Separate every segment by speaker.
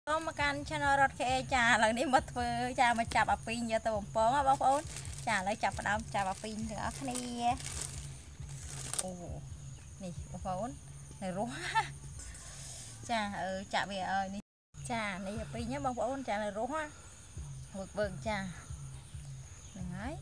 Speaker 1: mà can channel Rath khe trà lần đi mất vừa trà mà chạp pin giờ tôi bóng á bóng ôn trà lấy chạp vào chạp pin nữa này nè bóng ôn này rúa trà chạp về này trà này pin nhá bóng ôn trà này rúa vượt vượt trà đấy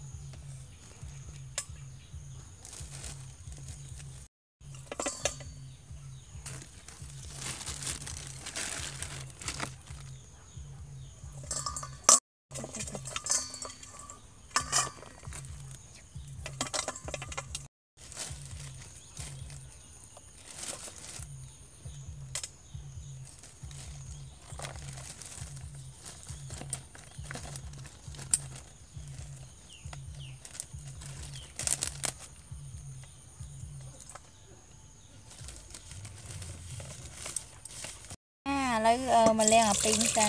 Speaker 1: lấy mà len ở pin xanh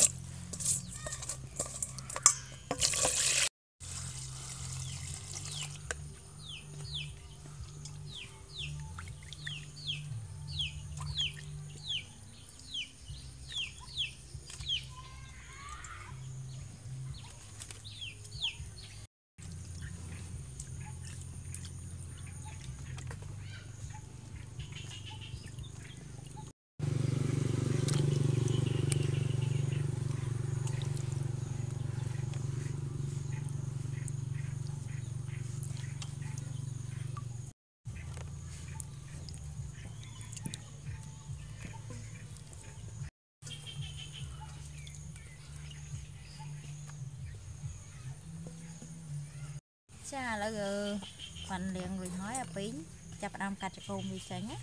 Speaker 1: cha là phần liền người nói ở pin chập đam cắt cho cô đi tránh á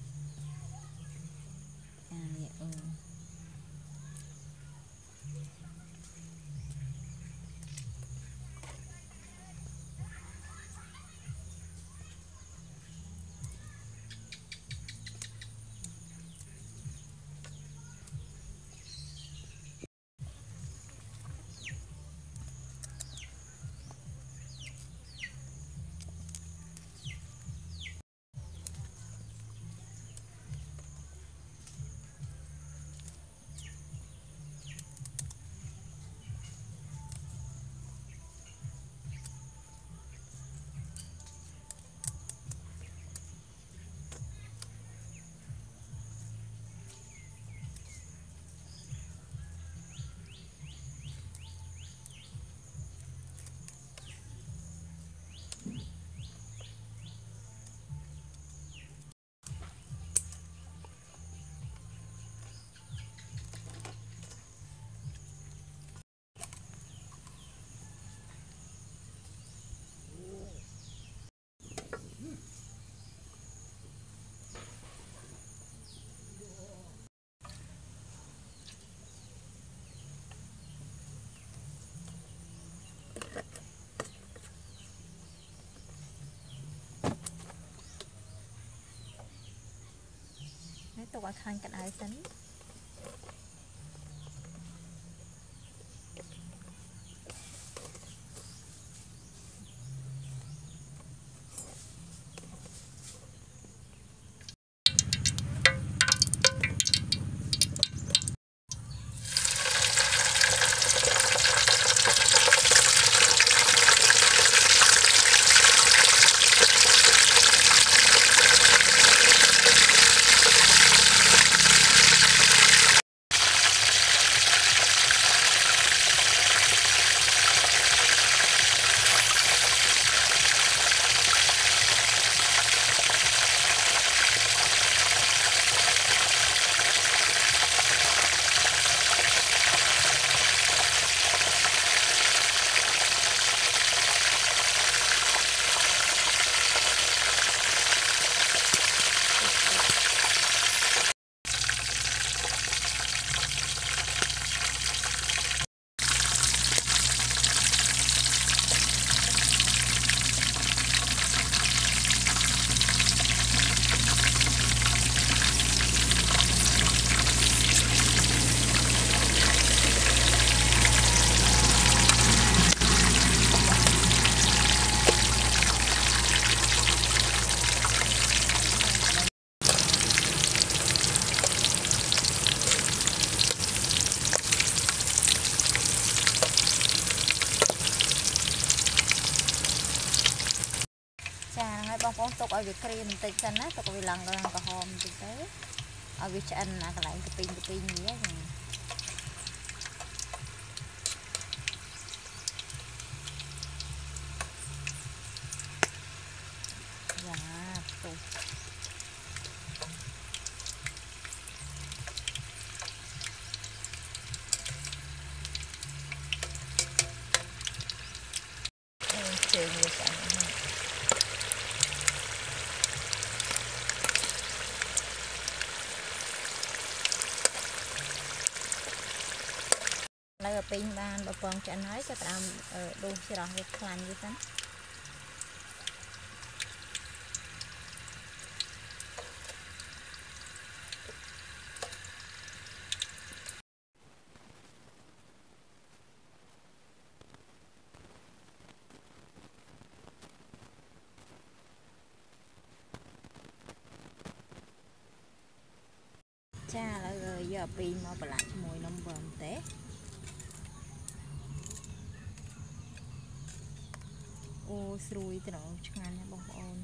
Speaker 1: tôi qua khăn cái ai xánh tục ở việc cream tịch chân á tục vì lần có hòm thực tế ở việc chân là cái lại cái pin gì á dạ tục chơi việc ăn lại ở pin ban bà con cho nói cho tao đu cho nó việc làm gì đó cha là rồi giờ pin mà bà lại mùi nông bờm té ô xui từ đó chẳng ăn nha bông ôn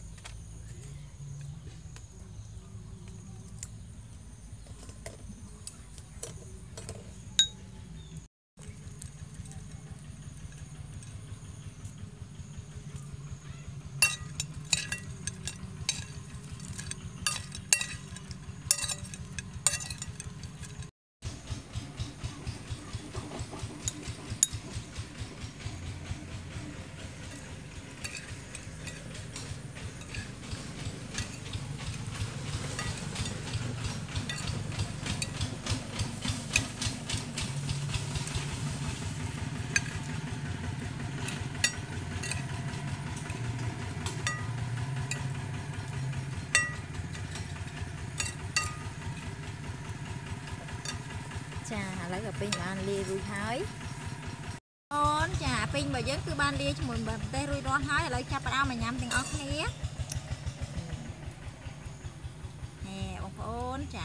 Speaker 1: cha lấy cái pin ban lia rui hái ôn cha pin mà vẫn cứ ban lia cho mình tê rui ron hái lấy cha bao mà nhắm tiếng ốc nè nè bông ôn cha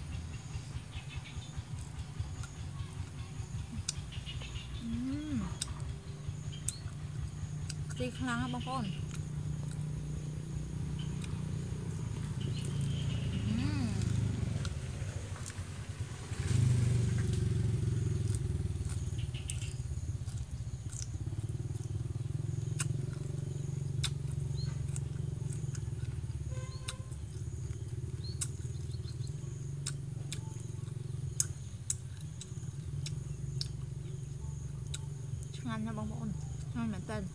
Speaker 1: đi khăn bông ôn ngon nha bông ôn ngonមែនតើ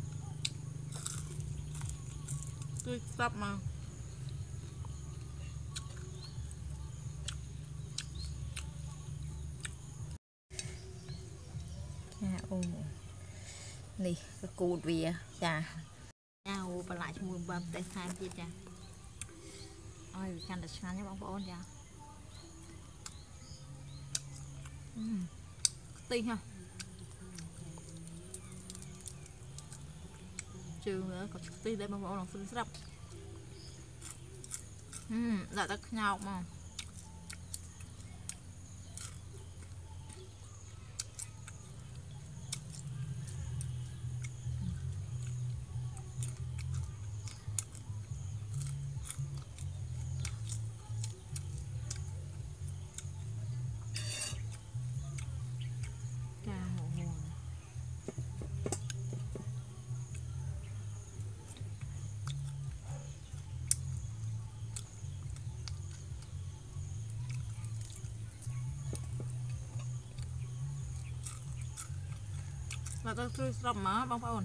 Speaker 1: គឺស្បមកចាអូនេះក៏គូតវាចាចាអូបន្លាចជាមួយបើតែថែមទៀតចាអើយវាកាន់តែឆ្ងាញ់ណាបងប្អូនចាខ្ទិះហ៎ជើងnữa có chút tí đây bông bông lòng xinh sắp lại ta nhào mà và tôi chui sầm má bông ôn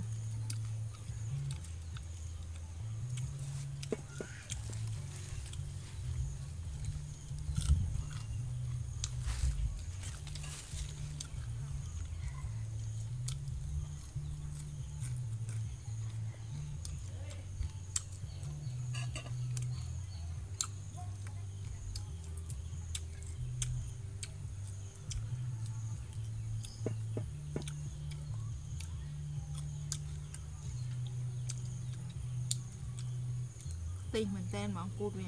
Speaker 1: tinh mình tên mà cút về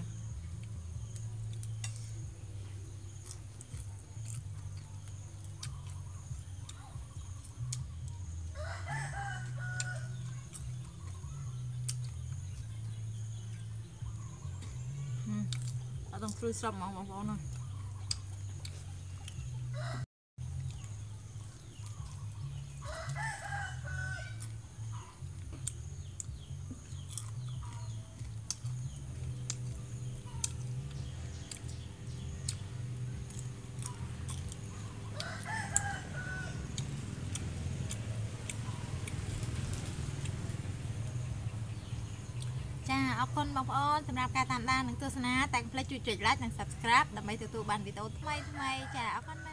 Speaker 1: ở trong free shop mà bóng bóng này cha ở con bóng ôn sầmรับการตามด้านหนึ่งตัวสนะแต่งเพลงจุดๆไลค์หนึ่ง subscribe ដើម្បីទទួលបានវីដេអូថ្មីៗចាអរគុណ